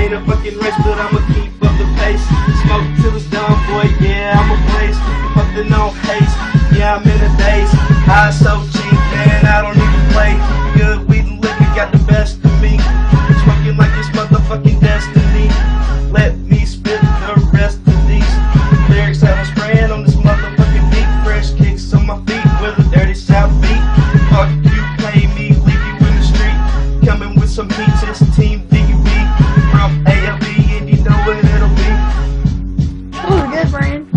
ain't a fucking race, but I'ma keep up the pace. Smoke till it's done, boy, yeah, I'm a blaze. Fucking on haste, yeah, I'm in a daze. I so cheap, man, I don't even play. Good weed and liquor got the best of me. Smoking like this motherfucking destiny. Let me spit the rest of these lyrics that I'm spraying on this motherfucking beat. Fresh kicks on my feet with a dirty south beat. Fuck you, pay me, leave you in the street. Coming with some heat, it's Team VUB from ALB, and you know what it'll be. Ooh, good, Brian.